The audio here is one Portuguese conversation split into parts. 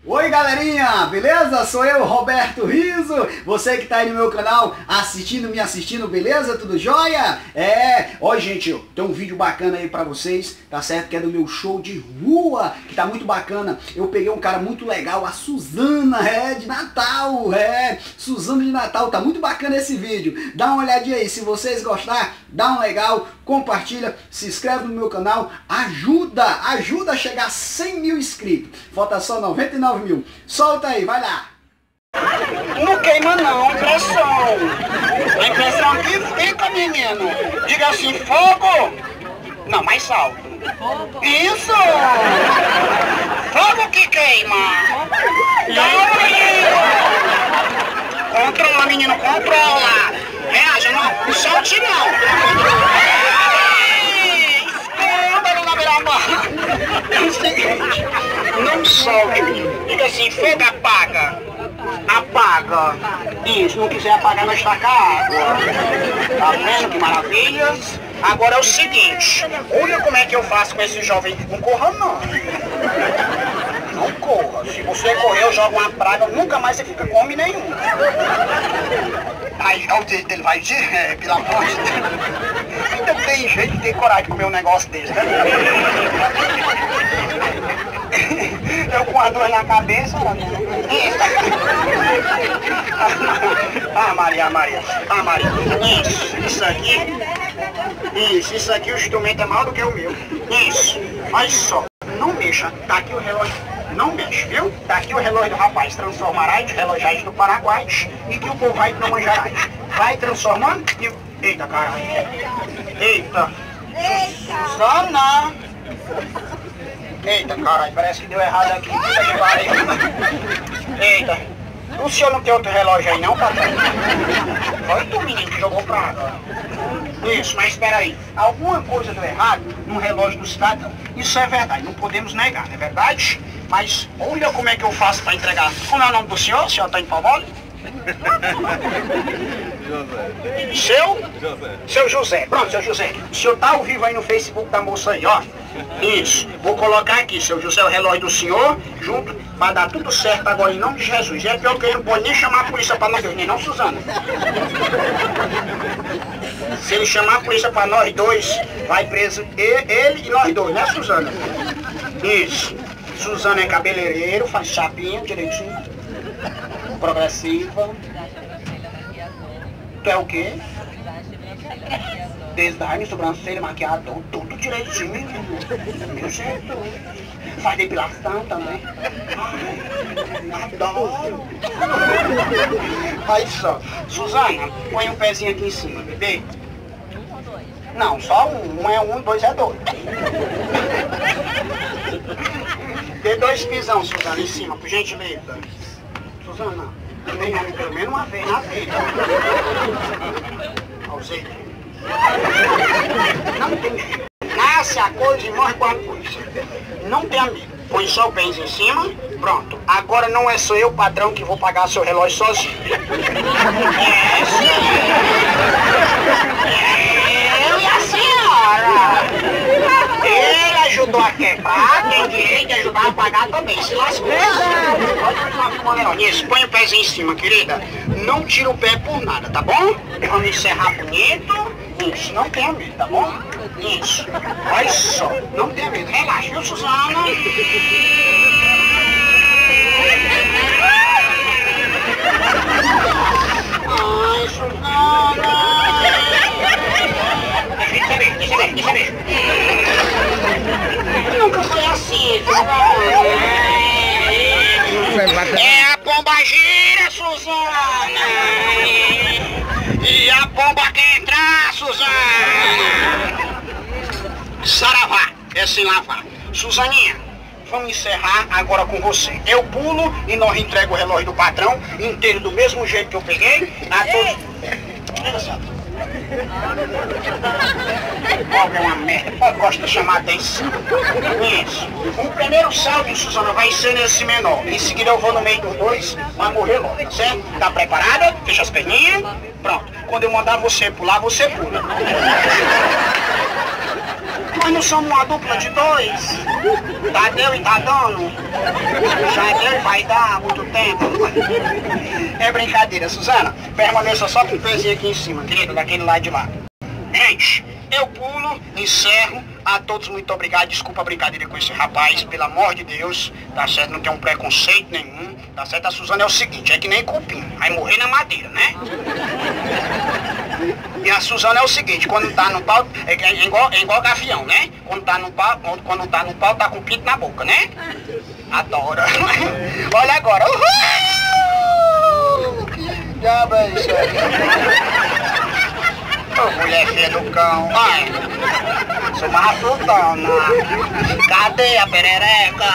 Oi galerinha, beleza? Sou eu, Roberto Riso, você que tá aí no meu canal me assistindo, beleza? Tudo jóia? Ó gente, tem um vídeo bacana aí pra vocês, tá certo? Que é do meu show de rua, que tá muito bacana. Eu peguei um cara muito legal, a Suzana, de Natal, Suzana de Natal, tá muito bacana esse vídeo. Dá uma olhadinha aí, se vocês gostar, dá um legal, compartilha, se inscreve no meu canal, ajuda a chegar a 100 mil inscritos. Falta só 99 mil. Solta aí, vai lá. Não queima não, impressão. A impressão que fica, menino. Diga assim, fogo. Não, mais alto. Fogo. Isso. Fogo que queima. Calma, menino. Controla, menino, controla. Reaja, não solte não. Escândalo na beira-mar. É o seguinte, não solte, menino. Diga assim, fogo apaga. Apaga. Isso, não quiser apagar, nós taca água. Tá vendo que maravilhas? Agora é o seguinte, olha como é que eu faço com esse jovem. Não corra não. Não corra. Se você correr, eu jogo uma praga, nunca mais você fica com homem nenhum. Aí, olha o jeito dele vai de ré, pelo amor de Deus. Ainda tem jeito de ter coragem de comer um negócio desse, né? Eu com as duas na cabeça, Maria. Isso aqui o instrumento é maior do que o meu. Isso, olha só, não mexa, tá aqui o relógio, não mexe, viu? Tá aqui o relógio do rapaz, transformará em relógios do Paraguai e que o povo vai não manjará. Vai transformando e... Eita, caralho. Eita. Suzana. Eita, caralho, parece que deu errado aqui. Eita. O senhor não tem outro relógio aí não, patrão? Foi tu, menino, que jogou pra água. Isso, mas espera aí. Alguma coisa deu errado no relógio do cidadão. Isso é verdade, não podemos negar, não é verdade? Mas olha como é que eu faço pra entregar. Como é o nome do senhor? O senhor tá em Palmole? Seu José. Pronto, seu José. O senhor tá ao vivo aí no Facebook da moça aí, ó. Isso. Vou colocar aqui, seu José, o relógio do senhor, junto, pra dar tudo certo agora em nome de Jesus. É pior que ele não pode nem chamar a polícia pra nós dois, nem não, Suzana? Se ele chamar a polícia pra nós dois, vai preso ele e nós dois, né, Suzana? Isso. Suzana é cabeleireiro, faz chapinha direitinho. Progressiva. Tu é o quê? Design, sobrancelha, maquiador, tudo direitinho. Meu jeito. Faz depilação também. Adoro. Aí só. Suzana, põe um pezinho aqui em cima, bebê. Não, só um. Um é um, dois é dois. Dê 2 pisão, Suzana, em cima, por gentileza. Suzana, nem homem pelo menos uma vez na vida. Ausei. Não tem jeito. Nasce a coisa e morre com a coisa. Não tem amigo. Põe só o pés em cima, pronto. Agora não é só eu, patrão, que vou pagar seu relógio sozinho. É sim. Eu e a senhora. Ele ajudou a quebrar, tem direito de ajudar a pagar também, se lascou. Isso, põe o pezinho em cima, querida. Não tira o pé por nada, tá bom? Vamos encerrar bonito. Isso, não tenha medo, tá bom? Isso. Olha só, não tenha medo. Relaxa, viu, Suzana? Ai, Suzana. Deixa eu ver. Nunca foi assim, É a pomba gira, Suzana. E a pomba quer entrar, Suzana. Saravá, é sem lavar. Suzaninha, vamos encerrar agora com você. Eu pulo e nós entrego o relógio do patrão inteiro do mesmo jeito que eu peguei. A todos... Pobre é uma merda, pobre gosta de chamar atenção. Isso. O primeiro salto, Suzana, vai ser nesse menor. Em seguida eu vou no meio dos dois, vai morrer logo, tá certo? Tá preparada? Fecha as perninhas. Pronto. Quando eu mandar você pular, você pula. Nós não somos uma dupla de dois. Tadeu e Tadano. Já deu e vai vai dar muito tempo. É brincadeira, Suzana. Permaneça só com o pezinho aqui em cima, querido, daquele lado de lá. Gente, eu pulo, encerro. A todos, muito obrigado. Desculpa a brincadeira com esse rapaz, pelo amor de Deus. Tá certo? Não tem um preconceito nenhum. Tá certo? A Suzana é o seguinte, é que nem cupim. Vai morrer na madeira, né? E a Suzana é o seguinte, quando tá no pau, é igual gavião, né? Quando tá no pau, tá com o pinto na boca, né? Adora. Olha agora. Uhul! Que diabo é isso aí? Ô, mulher feia do cão. Ai, sou uma frutona. Cadê a perereca?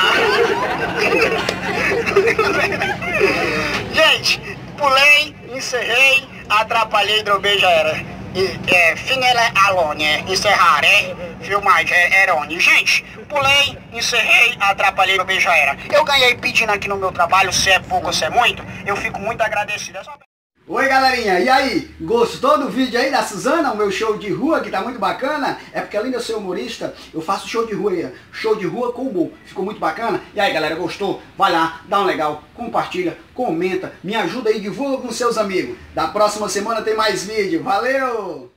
Gente, pulei, encerrei, atrapalhei, drobei, já era. Finele alone, encerrar, filmagem, erone. Gente, pulei, encerrei, atrapalhei, drobei, já era. Eu ganhei pedindo aqui no meu trabalho, se é pouco ou se é muito, eu fico muito agradecido. Oi galerinha, e aí? Gostou do vídeo aí da Suzana, o meu show de rua, que tá muito bacana? É porque além de eu ser humorista, eu faço show de rua com humor. Ficou muito bacana? E aí galera, gostou? Vai lá, dá um legal, compartilha, comenta, me ajuda aí, divulga com seus amigos. Da próxima semana tem mais vídeo, valeu!